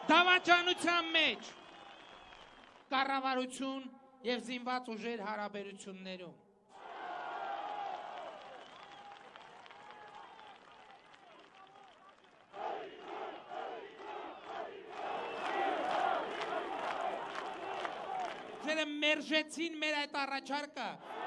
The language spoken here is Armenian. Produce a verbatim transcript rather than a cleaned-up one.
Դավաճանության մեջ կառավարություն եւ զինված ուժեր հարաբերություններում Ձերը մերժեցին մեր այդ առաջարկը